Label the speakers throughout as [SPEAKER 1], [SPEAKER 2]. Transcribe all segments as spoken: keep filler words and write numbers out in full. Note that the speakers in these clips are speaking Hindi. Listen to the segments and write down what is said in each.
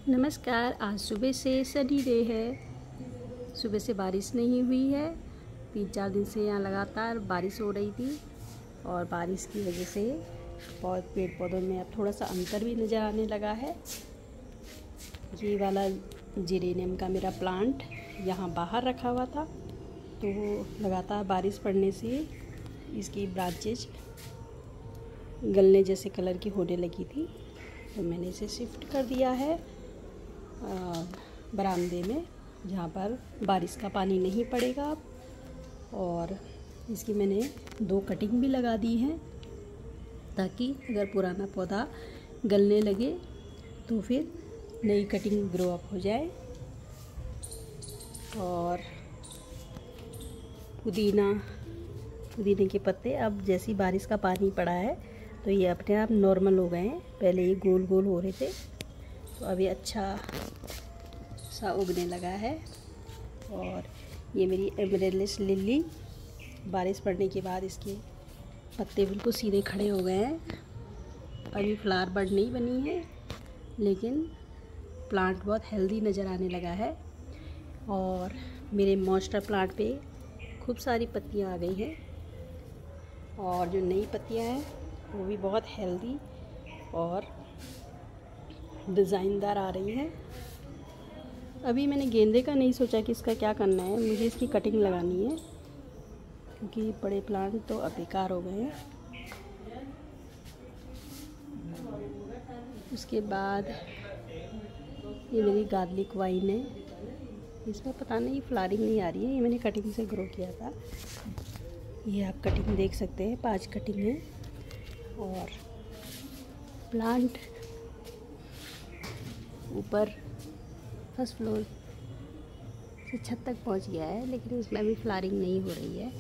[SPEAKER 1] नमस्कार। आज सुबह से सनी डे है। सुबह से बारिश नहीं हुई है। तीन चार दिन से यहाँ लगातार बारिश हो रही थी और बारिश की वजह से बहुत पेड़ पौधों में अब थोड़ा सा अंतर भी नज़र आने लगा है। ये वाला जेरेनियम का मेरा प्लांट यहाँ बाहर रखा हुआ था, तो लगातार बारिश पड़ने से इसकी ब्रांचेज गलने जैसे कलर की होने लगी थी, तो मैंने इसे शिफ्ट कर दिया है बरामदे में, जहाँ पर बारिश का पानी नहीं पड़ेगा अब। और इसकी मैंने दो कटिंग भी लगा दी हैं, ताकि अगर पुराना पौधा गलने लगे तो फिर नई कटिंग ग्रो अप हो जाए। और पुदीना पुदीने के पत्ते अब जैसी बारिश का पानी पड़ा है तो ये अपने आप नॉर्मल हो गए हैं। पहले ये गोल गोल हो रहे थे, तो अभी अच्छा सा उगने लगा है। और ये मेरी एमरेलिस लिली, बारिश पड़ने के बाद इसके पत्ते बिल्कुल सीधे खड़े हो गए हैं। अभी फ्लावर बड नहीं बनी है, लेकिन प्लांट बहुत हेल्दी नज़र आने लगा है। और मेरे मॉन्स्टर प्लांट पे खूब सारी पत्तियां आ गई हैं, और जो नई पत्तियां हैं वो भी बहुत हेल्दी और डिज़ाइनदार आ रही हैं। अभी मैंने गेंदे का नहीं सोचा कि इसका क्या करना है, मुझे इसकी कटिंग लगानी है, क्योंकि बड़े प्लांट तो अब बेकार हो गए हैं। उसके बाद ये मेरी गार्लिक वाइन है, इसमें पता नहीं फ्लावरिंग नहीं आ रही है, ये मैंने कटिंग से ग्रो किया था। ये आप कटिंग देख सकते हैं, पांच कटिंग है। और प्लांट ऊपर फर्स्ट फ्लोर से छत तक पहुंच गया है, लेकिन उसमें अभी फ्लावरिंग नहीं हो रही है।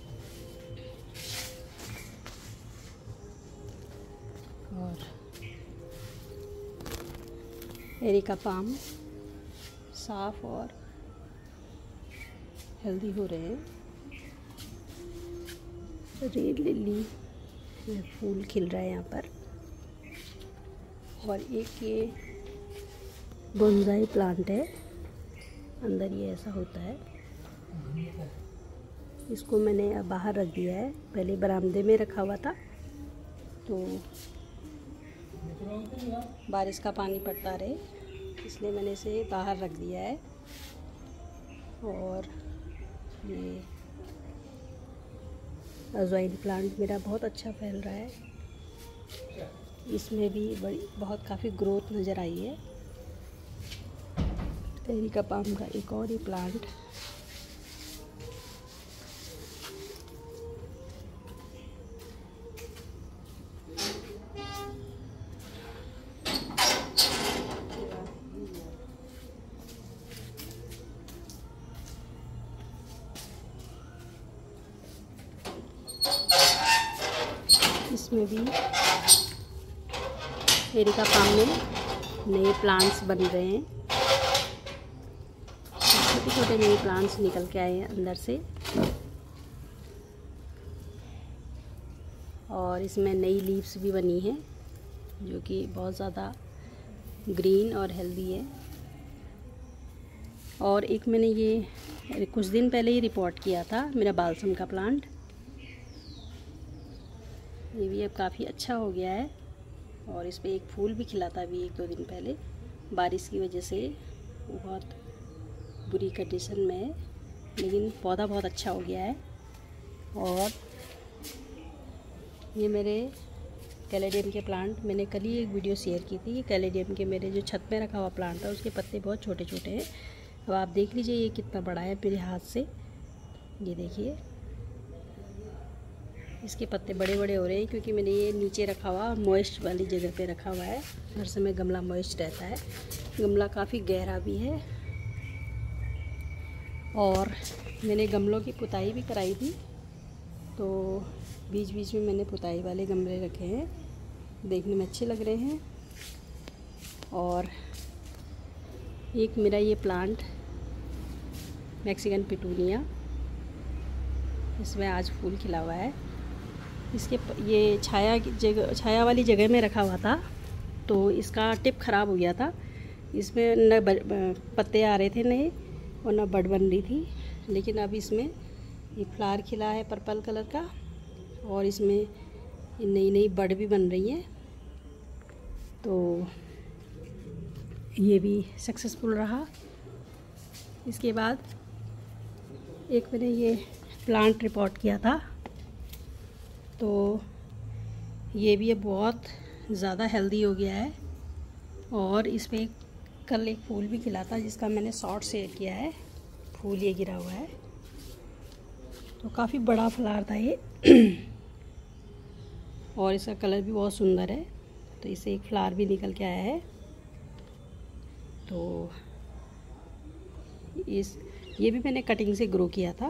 [SPEAKER 1] और एरिका पाम साफ और हेल्दी हो रहे हैं। रेड लिली में फूल खिल रहा है यहाँ पर। और एक ये बोनसाई प्लांट है, अंदर ये ऐसा होता है। इसको मैंने अब बाहर रख दिया है, पहले बरामदे में रखा हुआ था, तो बारिश का पानी पड़ता रहे इसलिए मैंने इसे बाहर रख दिया है। और ये अजवाइन प्लांट मेरा बहुत अच्छा फैल रहा है, इसमें भी बड़ी बहुत काफ़ी ग्रोथ नज़र आई है। एरिका पाम का एक और ही प्लांट, इसमें भी एरिका पाम में नए प्लांट्स बन रहे हैं, छोटे छोटे नए प्लांट्स निकल के आए हैं अंदर से। और इसमें नई लीव्स भी बनी हैं, जो कि बहुत ज़्यादा ग्रीन और हेल्दी है। और एक मैंने ये कुछ दिन पहले ही रिपोर्ट किया था, मेरा बालसम का प्लांट, ये भी अब काफ़ी अच्छा हो गया है। और इस पे एक फूल भी खिला था अभी एक दो दिन पहले, बारिश की वजह से वो बहुत बुरी कंडीशन में है, लेकिन पौधा बहुत अच्छा हो गया है। और ये मेरे कैलेडियम के प्लांट, मैंने कल ही एक वीडियो शेयर की थी। कैलेडियम के मेरे जो छत में रखा हुआ प्लांट था, उसके पत्ते बहुत छोटे छोटे हैं। अब आप देख लीजिए ये कितना बड़ा है मेरे हाथ से, ये देखिए इसके पत्ते बड़े बड़े हो रहे हैं, क्योंकि मैंने ये नीचे रखा हुआ मॉइस्ट वाली जगह पे रखा हुआ है। हर समय गमला मॉइस्ट रहता है, गमला काफ़ी गहरा भी है। और मैंने गमलों की पुताई भी कराई थी, तो बीच बीच में मैंने पुताई वाले गमले रखे हैं, देखने में अच्छे लग रहे हैं। और एक मेरा ये प्लांट मैक्सिकन पिटूनिया, इसमें आज फूल खिला हुआ है। इसके ये छाया की जगह छाया वाली जगह में रखा हुआ था, तो इसका टिप ख़राब हो गया था, इसमें न पत्ते आ रहे थे नए और न बड बन रही थी, लेकिन अब इसमें ये फ्लावर खिला है पर्पल कलर का और इसमें नई नई बड भी बन रही हैं। तो ये भी सक्सेसफुल रहा। इसके बाद एक मैंने ये प्लांट रिपोर्ट किया था, तो ये भी अब बहुत ज़्यादा हेल्दी हो गया है और इस पर कल एक फूल भी खिला था जिसका मैंने शॉर्ट शेयर किया है। फूल ये गिरा हुआ है, तो काफ़ी बड़ा फ्लावर था ये और इसका कलर भी बहुत सुंदर है। तो इससे एक फ्लावर भी निकल के आया है। तो इस ये भी मैंने कटिंग से ग्रो किया था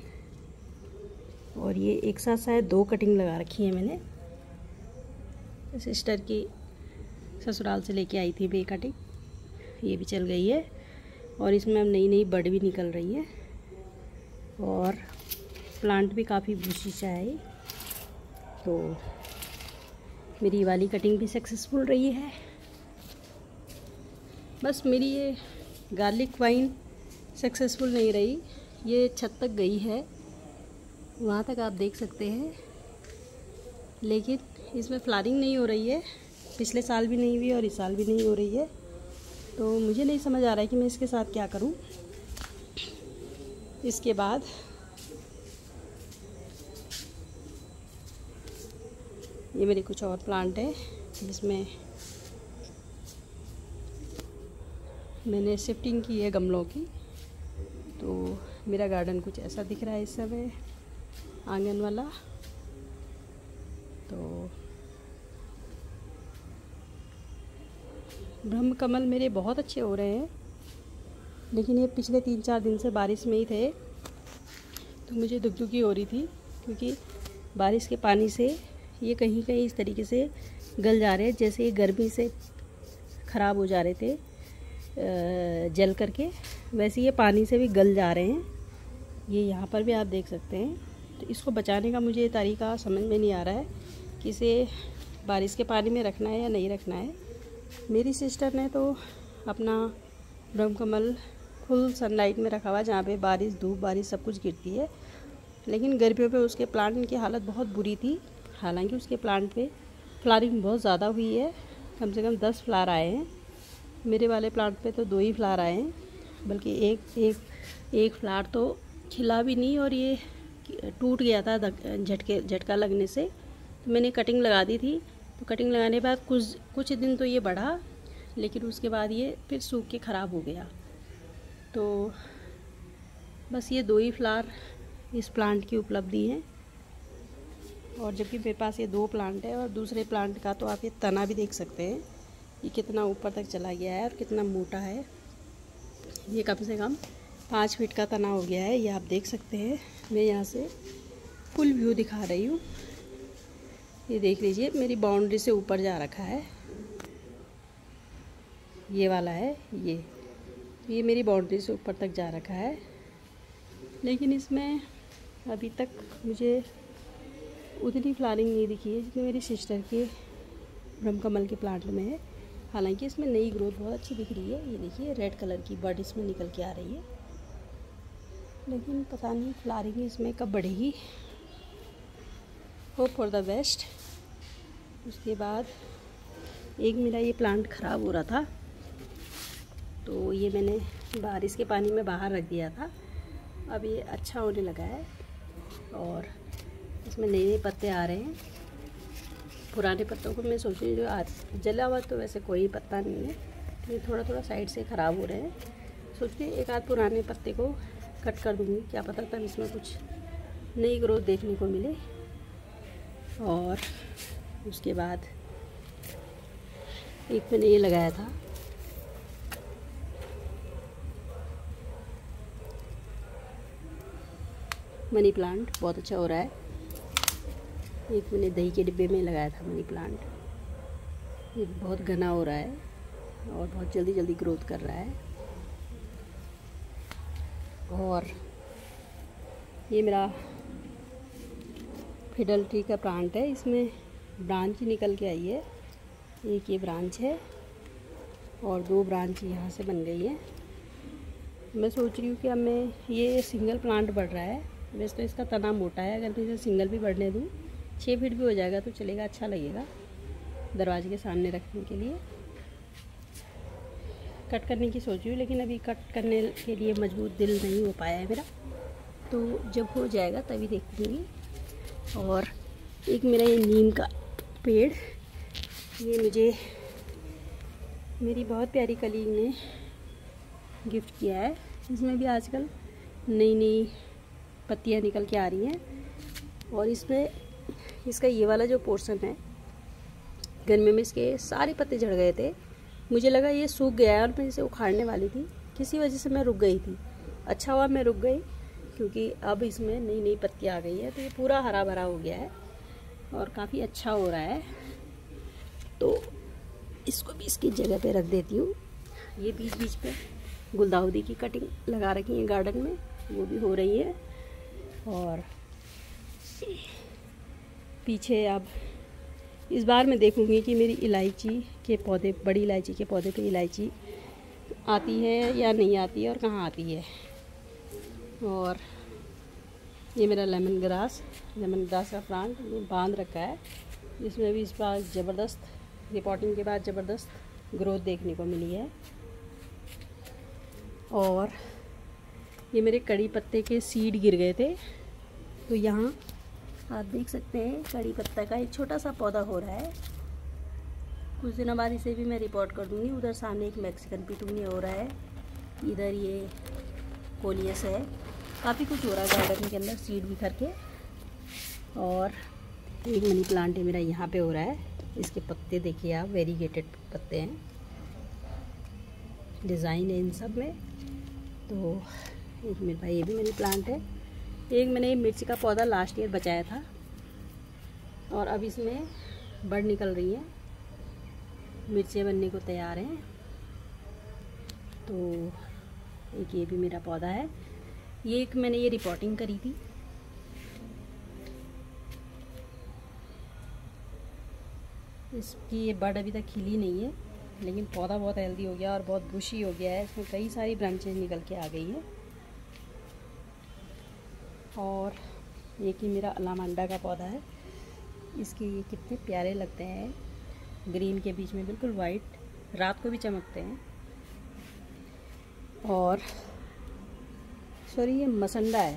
[SPEAKER 1] और ये एक साथ शायद दो कटिंग लगा रखी है मैंने। सिस्टर की ससुराल से लेके आई थी बे कटिंग, ये भी चल गई है और इसमें अब नई नई बड भी निकल रही है और प्लांट भी काफ़ी बुशी सा है। तो मेरी वाली कटिंग भी सक्सेसफुल रही है। बस मेरी ये गार्लिक वाइन सक्सेसफुल नहीं रही, ये छत तक गई है, वहाँ तक आप देख सकते हैं, लेकिन इसमें फ्लावरिंग नहीं हो रही है। पिछले साल भी नहीं हुई और इस साल भी नहीं हो रही है। तो मुझे नहीं समझ आ रहा है कि मैं इसके साथ क्या करूं। इसके बाद ये मेरे कुछ और प्लांट है जिसमें मैंने शिफ्टिंग की है गमलों की। तो मेरा गार्डन कुछ ऐसा दिख रहा है इस समय, आंगन वाला। तो ब्रह्म कमल मेरे बहुत अच्छे हो रहे हैं, लेकिन ये पिछले तीन चार दिन से बारिश में ही थे, तो मुझे दुखदुखी हो रही थी क्योंकि बारिश के पानी से ये कहीं कहीं इस तरीके से गल जा रहे हैं, जैसे ये गर्मी से ख़राब हो जा रहे थे जल करके, वैसे ये पानी से भी गल जा रहे हैं। ये यहाँ पर भी आप देख सकते हैं। तो इसको बचाने का मुझे तरीका समझ में नहीं आ रहा है कि इसे बारिश के पानी में रखना है या नहीं रखना है। मेरी सिस्टर ने तो अपना ब्रह्म कमल फुल सनलाइट में रखा हुआ है, जहाँ पे बारिश धूप बारिश सब कुछ गिरती है, लेकिन गर्मियों पे उसके प्लांट की हालत बहुत बुरी थी। हालांकि उसके प्लांट पे फ्लावरिंग बहुत ज़्यादा हुई है, कम से कम दस फ्लावर आए हैं। मेरे वाले प्लांट पे तो दो ही फ्लावर आए हैं, बल्कि एक एक एक फ्लावर तो खिला भी नहीं और ये टूट गया था झटके झटका लगने से। तो मैंने कटिंग लगा दी थी, तो कटिंग लगाने के बाद कुछ कुछ दिन तो ये बढ़ा, लेकिन उसके बाद ये फिर सूख के ख़राब हो गया। तो बस ये दो ही फ्लावर इस प्लांट की उपलब्धि है। और जबकि मेरे पास ये दो प्लांट है, और दूसरे प्लांट का तो आप ये तना भी देख सकते हैं, ये कितना ऊपर तक चला गया है और कितना मोटा है। ये कम से कम पाँच फीट का तना हो गया है, ये आप देख सकते हैं। मैं यहाँ से फुल व्यू दिखा रही हूँ। ये देख लीजिए, मेरी बाउंड्री से ऊपर जा रखा है, ये वाला है, ये ये मेरी बाउंड्री से ऊपर तक जा रखा है। लेकिन इसमें अभी तक मुझे उतनी फ्लावरिंग नहीं दिखी है जितनी मेरी सिस्टर के ब्रह्म कमल के प्लांट में है। हालांकि इसमें नई ग्रोथ बहुत अच्छी दिख रही है। ये देखिए रेड कलर की बड इसमें निकल के आ रही है, लेकिन पता नहीं फ्लावरिंग इसमें कब बढ़ेगी। Hope for the best. उसके बाद एक मेरा ये प्लांट ख़राब हो रहा था, तो ये मैंने बारिश के पानी में बाहर रख दिया था। अब ये अच्छा होने लगा है और इसमें नए नए पत्ते आ रहे हैं। पुराने पत्तों को मैं सोच रही हूँ, जो आज जला हुआ तो वैसे कोई पत्ता नहीं है, ये थोड़ा थोड़ा साइड से ख़राब हो रहे हैं। सोच रही एक आध पुराने पत्ते को कट कर दूँगी, क्या पता तब इसमें कुछ नई ग्रोथ देखने को मिले। और उसके बाद एक मैंने ये लगाया था, मनी प्लांट, बहुत अच्छा हो रहा है। एक मैंने दही के डिब्बे में लगाया था मनी प्लांट, ये बहुत घना हो रहा है और बहुत जल्दी जल्दी ग्रोथ कर रहा है। और ये मेरा फिडल ट्री का प्लांट है, इसमें ब्रांच निकल के आई है। एक ये ब्रांच है और दो ब्रांच यहाँ से बन गई है। मैं सोच रही हूँ कि अब मैं ये सिंगल प्लांट बढ़ रहा है, वैसे तो इसका तना मोटा है, अगर मैं इसे सिंगल भी बढ़ने दूँ छः फीट भी हो जाएगा तो चलेगा, अच्छा लगेगा दरवाजे के सामने रखने के लिए। कट करने की सोच रही हूँ, लेकिन अभी कट करने के लिए मजबूत दिल नहीं हो पाया है मेरा, तो जब हो जाएगा तभी देखूँगी। और एक मेरा ये नीम का पेड़, ये मुझे मेरी बहुत प्यारी कलीग ने गिफ्ट किया है। इसमें भी आजकल नई नई पत्तियाँ निकल के आ रही हैं। और इसमें इसका ये वाला जो पोर्शन है, गर्मी में इसके सारे पत्ते झड़ गए थे, मुझे लगा ये सूख गया है और मैं इसे उखाड़ने वाली थी, किसी वजह से मैं रुक गई थी। अच्छा हुआ मैं रुक गई, क्योंकि अब इसमें नई नई पत्तियाँ आ गई है, तो ये पूरा हरा भरा हो गया है और काफ़ी अच्छा हो रहा है। तो इसको भी इसकी जगह पे रख देती हूँ। ये बीच बीच पे गुलदाउदी की कटिंग लगा रखी है गार्डन में, वो भी हो रही है। और पीछे अब इस बार मैं देखूंगी कि मेरी इलायची के पौधे, बड़ी इलायची के पौधे पे इलायची आती है या नहीं आती है और कहाँ आती है। और ये मेरा लेमन ग्रास लेमन ग्रास का प्लांट ये बांध रखा है, इसमें भी इस बार ज़बरदस्त रिपोर्टिंग के बाद ज़बरदस्त ग्रोथ देखने को मिली है। और ये मेरे कड़ी पत्ते के सीड गिर गए थे, तो यहाँ आप देख सकते हैं कड़ी पत्ता का एक छोटा सा पौधा हो रहा है। कुछ दिनों बाद इसे भी मैं रिपोर्ट कर दूँगी। उधर सामने एक मैक्सिकन पिटूनिया हो रहा है, इधर ये कोलियस है, काफ़ी कुछ हो रहा है गार्डन के अंदर सीड भी करके। और एक मनी प्लांट है मेरा यहाँ पे हो रहा है, इसके पत्ते देखिए आप, वेरीगेटेड पत्ते हैं, डिज़ाइन है इन सब में। तो एक मेरे भाई ये भी मनी प्लांट है। एक मैंने मिर्च का पौधा लास्ट ईयर बचाया था और अब इसमें बड़ निकल रही हैं, मिर्चें बनने को तैयार हैं। तो एक ये भी मेरा पौधा है, ये एक मैंने ये रिपोर्टिंग करी थी। इसकी ये बड़ अभी तक खिली नहीं है, लेकिन पौधा बहुत हेल्दी हो गया और बहुत बुशी हो गया है, इसमें कई सारी ब्रांचेज निकल के आ गई हैं। और एक ही मेरा अलामांडा का पौधा है, इसके ये कितने प्यारे लगते हैं, ग्रीन के बीच में बिल्कुल वाइट, रात को भी चमकते हैं। और सॉरी ये मसंडा है,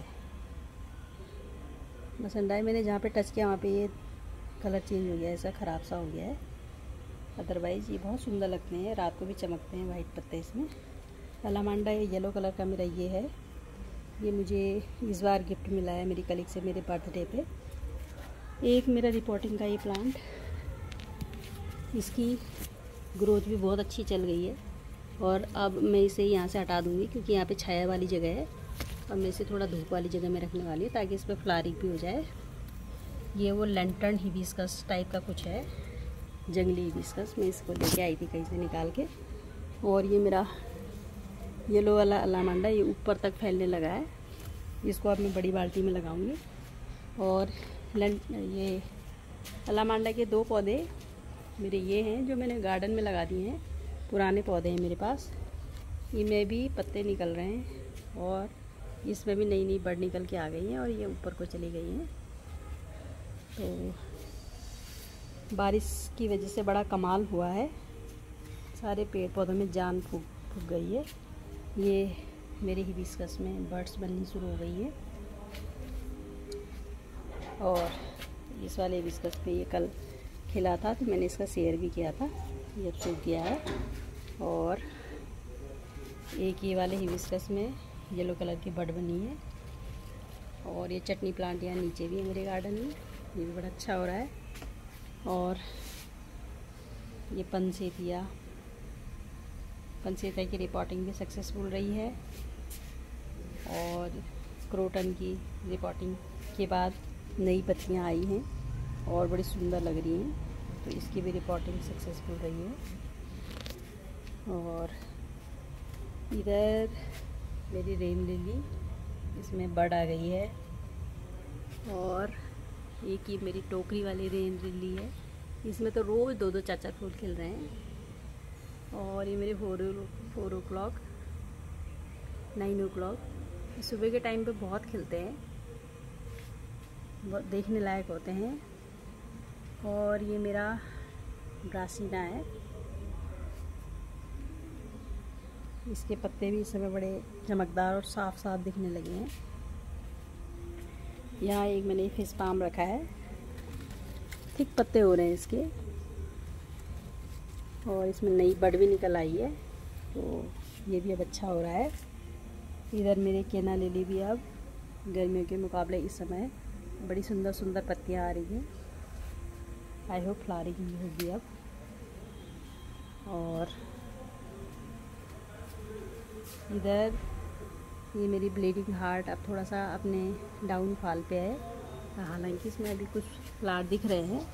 [SPEAKER 1] मसंडा है, मैंने जहाँ पे टच किया वहाँ पे ये कलर चेंज हो गया है, ऐसा ख़राब सा हो गया है। अदरवाइज़ ये बहुत सुंदर लगते हैं, रात को भी चमकते हैं वाइट पत्ते इसमें। अलामांडा ये येलो कलर का मेरा ये है, ये मुझे इस बार गिफ्ट मिला है मेरी कलीग से मेरे बर्थडे पे। एक मेरा रिपोर्टिंग का ये प्लांट, इसकी ग्रोथ भी बहुत अच्छी चल गई है और अब मैं इसे यहाँ से हटा दूँगी, क्योंकि यहाँ पे छाया वाली जगह है। अब मैं इसे थोड़ा धूप वाली जगह में रखने वाली हूँ ताकि इस पर फ्लावरिंग भी हो जाए। ये वो लैंटर्न हिबिस्कस टाइप का कुछ है, जंगली हिबिस्कस, मैं इसको लेके आई थी कहीं से निकाल के। और ये मेरा येलो वाला अलामांडा ये ऊपर तक फैलने लगा है, इसको अब मैं बड़ी बाल्टी में लगाऊंगी। और ये अलामांडा के दो पौधे मेरे ये हैं जो मैंने गार्डन में लगा दिए हैं, पुराने पौधे हैं मेरे पास, इनमें भी पत्ते निकल रहे हैं और इसमें भी नई नई बड़ निकल के आ गई हैं और ये ऊपर को चली गई हैं। तो बारिश की वजह से बड़ा कमाल हुआ है, सारे पेड़ पौधों में जान फूक फूक गई है। ये मेरे हिबिस्कस में बर्ड्स बननी शुरू हो गई है। और इस वाले हिबिस्कस पे ये कल खिला था, तो मैंने इसका शेयर भी किया था, ये सूख गया है। और एक ये वाले हिबिस्कस में येलो कलर की बड बनी है। और ये चटनी प्लांट यहाँ नीचे भी है मेरे गार्डन में, ये भी बड़ा अच्छा हो रहा है। और ये पनसेतिया पनसेतिया की रिपोर्टिंग भी सक्सेसफुल रही है। और क्रोटन की रिपोर्टिंग के बाद नई पत्तियाँ आई हैं और बड़ी सुंदर लग रही हैं, तो इसकी भी रिपोर्टिंग सक्सेसफुल रही है। और इधर मेरी रेन लिली, इसमें बड आ गई है। और एक ही मेरी टोकरी वाली रेन लिली है, इसमें तो रोज़ दो दो चार चार फूल खिल रहे हैं। और ये मेरे four four o'clock nine o'clock सुबह के टाइम पे बहुत खिलते हैं, बहुत देखने लायक होते हैं। और ये मेरा ब्रासिना है, इसके पत्ते भी इस समय बड़े चमकदार और साफ साफ दिखने लगे हैं। यहाँ एक मैंने फिश पाम रखा है, थिक पत्ते हो रहे हैं इसके, और इसमें नई बड भी निकल आई है, तो ये भी अब अच्छा हो रहा है। इधर मेरे केना लिली भी अब गर्मियों के मुकाबले इस समय बड़ी सुंदर सुंदर पत्तियाँ आ रही हैं। आई होप फ्लावरिंग होगी अब। और इधर ये मेरी ब्लीडिंग हार्ट अब थोड़ा सा अपने डाउनफॉल पे है, हालांकि इसमें अभी कुछ फ्लावर दिख रहे हैं,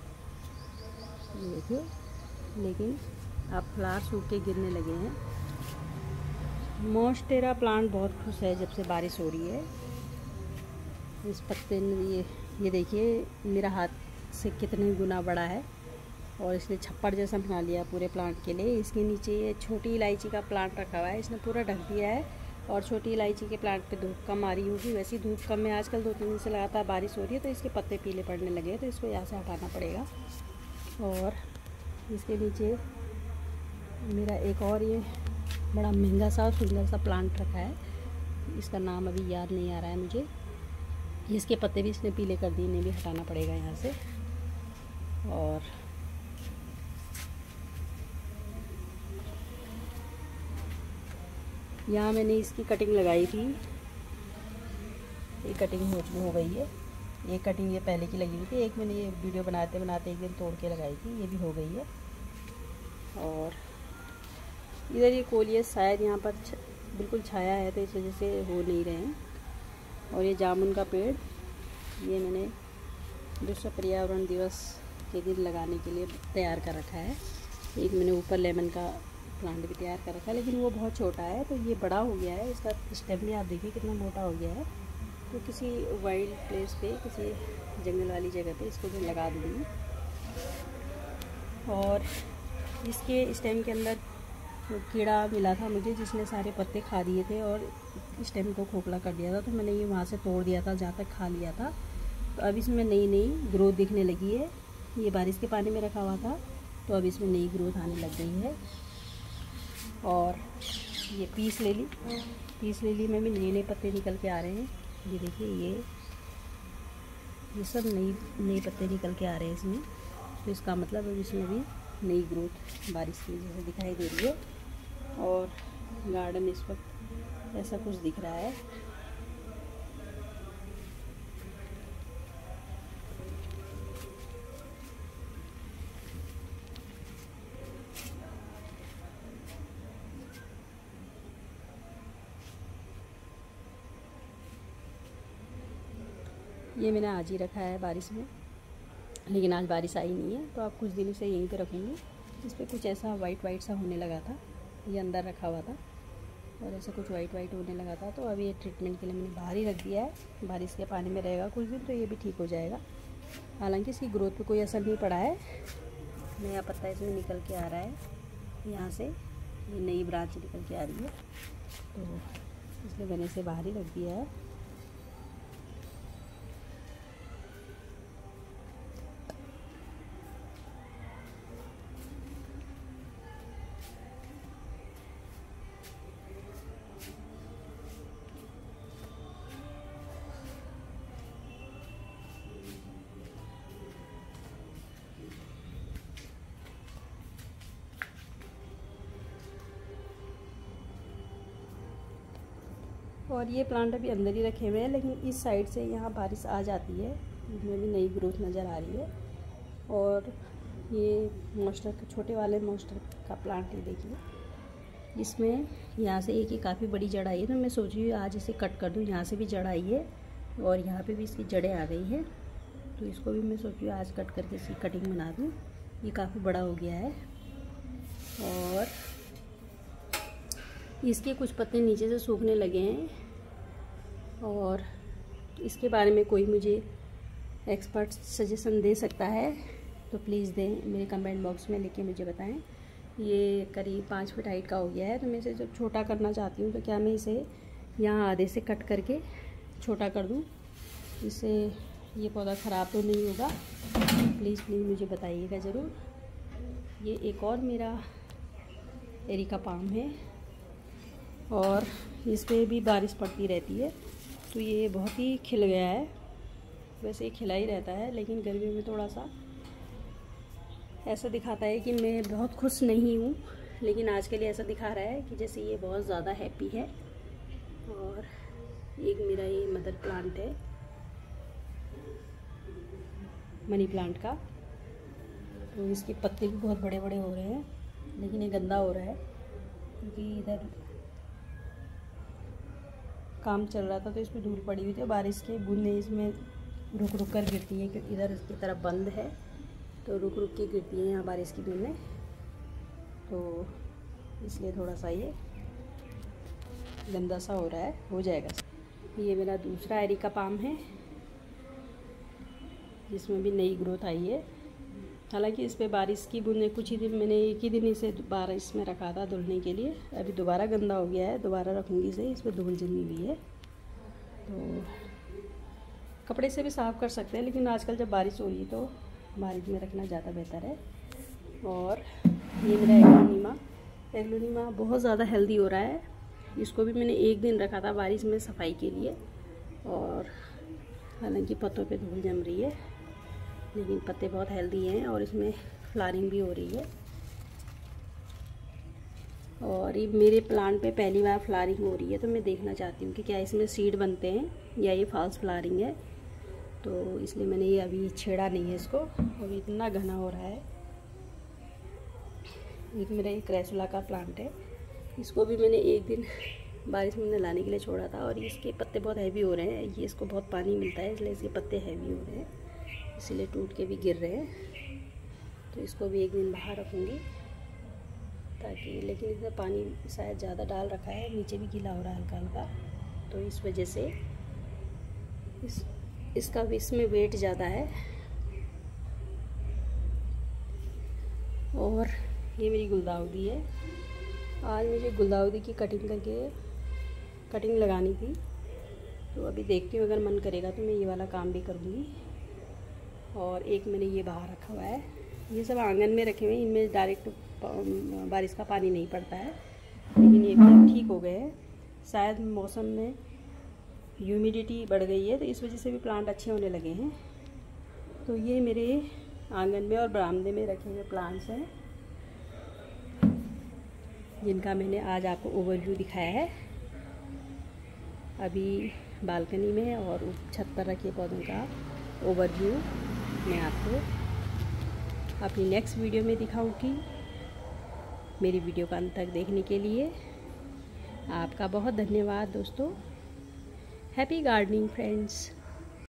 [SPEAKER 1] ये देखिए, लेकिन अब फ्लावर सूख के गिरने लगे हैं। मोन्स्टेरा प्लांट बहुत खुश है जब से बारिश हो रही है। इस पत्ते ने ये ये देखिए मेरा हाथ से कितने गुना बड़ा है, और इसने छप्पड़ जैसा बना लिया पूरे प्लांट के लिए। इसके नीचे ये छोटी इलायची का प्लांट रखा हुआ है, इसने पूरा ढक दिया है। और छोटी इलायची के प्लांट पे धूप कम आ रही होगी, वैसी धूप कम है आजकल, दो तीन दिन से लगातार बारिश हो रही है, तो इसके पत्ते पीले पड़ने लगे हैं, तो इसको यहाँ से हटाना पड़ेगा। और इसके नीचे मेरा एक और ये बड़ा महंगा सा सुंदर सा प्लांट रखा है, इसका नाम अभी याद नहीं आ रहा है मुझे। इसके पत्ते भी इसने पीले कर दिए, इन्हें भी हटाना पड़ेगा यहाँ से। और यहाँ मैंने इसकी कटिंग लगाई थी, ये कटिंग हो हो गई है। ये कटिंग ये पहले की लगी हुई थी, एक मैंने ये वीडियो बनाते बनाते एक दिन तोड़ के लगाई थी, ये भी हो गई है। और इधर ये कोलियस शायद यहाँ पर छ, बिल्कुल छाया है, तो इस वजह से हो नहीं रहे हैं। और ये जामुन का पेड़ ये मैंने विश्व पर्यावरण दिवस के दिन लगाने के लिए तैयार कर रखा है। एक मैंने ऊपर लेमन का प्लांट भी तैयार कर रखा है, लेकिन वो बहुत छोटा है, तो ये बड़ा हो गया है। इसका स्टेम भी आप देखिए कितना मोटा हो गया है। तो किसी वाइल्ड प्लेस पे, किसी जंगल वाली जगह पे इसको मैं लगा दूँगी। और इसके स्टेम के अंदर कीड़ा मिला था मुझे, जिसने सारे पत्ते खा दिए थे और स्टेम को खोखला कर दिया था, तो मैंने ये वहाँ से तोड़ दिया था जहाँ तक खा लिया था। तो अब इसमें नई नई ग्रोथ दिखने लगी है। ये बारिश के पानी में रखा हुआ था, तो अब इसमें नई ग्रोथ आने लग गई है। और ये पीस लिली, पीस लिली में भी नए नए पत्ते निकल के आ रहे हैं। ये देखिए, ये ये सब नई नए पत्ते निकल के आ रहे हैं इसमें, तो इसका मतलब अब इसमें भी नई ग्रोथ बारिश की वजह से दिखाई दे रही है। और गार्डन इस वक्त ऐसा कुछ दिख रहा है। ये मैंने आज ही रखा है बारिश में, लेकिन आज बारिश आई नहीं है, तो आप कुछ दिनों से यहीं पे रखूँगी। इस पर कुछ ऐसा वाइट वाइट सा होने लगा था, ये अंदर रखा हुआ था और ऐसा कुछ वाइट वाइट होने लगा था, तो अभी ये ट्रीटमेंट के लिए मैंने बाहर ही रख दिया है। बारिश के पानी में रहेगा कुछ दिन, तो ये भी ठीक हो जाएगा। हालांकि इसकी ग्रोथ पे कोई असर नहीं पड़ा है। नया पत्ता इसमें निकल के आ रहा है, यहाँ से ये नई ब्रांच निकल के आ रही है, तो इसलिए मैंने इसे बाहर ही रख दिया है। और ये प्लांट अभी अंदर ही रखे हुए हैं, लेकिन इस साइड से यहाँ बारिश आ जाती है, इसमें भी नई ग्रोथ नज़र आ रही है। और ये मॉन्स्टर के छोटे वाले मॉन्स्टर का प्लांट ही देखिए, इसमें यहाँ से एक ही काफ़ी बड़ी जड़ आई है, तो मैं सोच रही हूँ आज इसे कट कर दूँ। यहाँ से भी जड़ आई है और यहाँ पे भी इसकी जड़ें आ गई हैं, तो इसको भी मैं सोच रही हूँ आज कट करके इसकी कटिंग बना दूँ। ये काफ़ी बड़ा हो गया है। और इसके कुछ पत्ते नीचे से सूखने लगे हैं, और इसके बारे में कोई मुझे एक्सपर्ट सजेशन दे सकता है तो प्लीज़ दें, मेरे कमेंट बॉक्स में लिख के मुझे बताएं। ये करीब पाँच फीट हाइट का हो गया है। तो मैं इसे जब छोटा करना चाहती हूँ तो क्या मैं इसे यहाँ आधे से कट करके छोटा कर दूँ, इससे ये पौधा ख़राब तो नहीं होगा? प्लीज़ प्लीज़ मुझे बताइएगा ज़रूर। ये एक और मेरा एरिका पाम है और इस पर भी बारिश पड़ती रहती है, तो ये बहुत ही खिल गया है। वैसे ये खिला ही रहता है, लेकिन गर्मी में थोड़ा सा ऐसा दिखाता है कि मैं बहुत खुश नहीं हूँ, लेकिन आज के लिए ऐसा दिखा रहा है कि जैसे ये बहुत ज़्यादा हैप्पी है। और एक मेरा ये मदर प्लांट है मनी प्लांट का, तो इसके पत्ते भी बहुत बड़े बड़े हो रहे हैं, लेकिन ये गंदा हो रहा है क्योंकि इधर काम चल रहा था तो इस पर धूल पड़ी हुई थी। बारिश के बूंदें इसमें रुक रुक कर गिरती हैं क्योंकि इधर इसकी तरफ बंद है, तो रुक रुक के गिरती हैं यहाँ बारिश की बूंदें, तो इसलिए थोड़ा सा ये गंदा सा हो रहा है। हो जाएगा। ये मेरा दूसरा एरिका पाम है जिसमें भी नई ग्रोथ आई है। हालांकि इस पे बारिश की बूंदें कुछ ही दिन, मैंने एक ही दिन इसे बारिश में रखा था धुलने के लिए। अभी दोबारा गंदा हो गया है, दोबारा रखूँगी इसे। इस पर धूल जमी हुई है, तो कपड़े से भी साफ़ कर सकते हैं, लेकिन आजकल जब बारिश हो रही है तो बारिश में रखना ज़्यादा बेहतर है। और ये मेरा एग्लोनिमा एग्लोनिमा बहुत ज़्यादा हेल्दी हो रहा है। इसको भी मैंने एक दिन रखा था बारिश में सफाई के लिए, और हालांकि पत्तों पे धूल जम रही है, लेकिन पत्ते बहुत हेल्दी हैं और इसमें फ्लावरिंग भी हो रही है। और ये मेरे प्लांट पे पहली बार फ्लावरिंग हो रही है, तो मैं देखना चाहती हूँ कि क्या इसमें सीड बनते हैं या ये फॉल्स फ्लावरिंग है। तो इसलिए मैंने ये अभी छेड़ा नहीं है इसको, अभी इतना घना हो रहा है। एक मेरा एक क्रेसुला का प्लांट है, इसको भी मैंने एक दिन बारिश में नहलाने के लिए छोड़ा था, और इसके पत्ते बहुत हैवी हो रहे हैं। ये इसको बहुत पानी मिलता है, इसलिए इसके पत्ते हैवी हो रहे हैं, इसीलिए टूट के भी गिर रहे हैं। तो इसको भी एक दिन बाहर रखूँगी ताकि, लेकिन इसमें पानी शायद ज़्यादा डाल रखा है, नीचे भी गीला हो रहा है हल्का हल्का, तो इस वजह से इस इसका भी इसमें वेट ज़्यादा है। और ये मेरी गुलदाउदी है। आज मुझे गुलदाउदी की कटिंग करके कटिंग लगानी थी, तो अभी देखती हूँ, अगर मन करेगा तो मैं ये वाला काम भी करूँगी। और एक मैंने ये बाहर रखा हुआ है। ये सब आंगन में रखे हुए हैं, इनमें डायरेक्ट बारिश का पानी नहीं पड़ता है, लेकिन ये एकदम ठीक हो गए हैं। शायद मौसम में ह्यूमिडिटी बढ़ गई है, तो इस वजह से भी प्लांट अच्छे होने लगे हैं। तो ये मेरे आंगन में और बरामदे में रखे हुए प्लांट्स हैं, जिनका मैंने आज आपको ओवरव्यू दिखाया है। अभी बालकनी में और छत पर रखे पौधों का ओवरव्यू मैं आपको अपनी नेक्स्ट वीडियो में दिखाऊंगी। मेरी वीडियो का अंत तक देखने के लिए आपका बहुत धन्यवाद दोस्तों। Happy gardening friends.